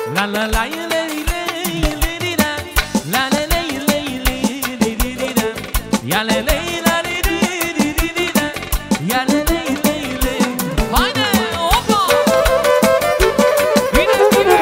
La la la le le le le la la le le le le le le la ya le le la le le le la ya le le le le haydi hoppa bine bine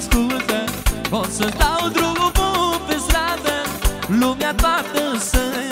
Pot să dau drumul pe stradă, lumea toată să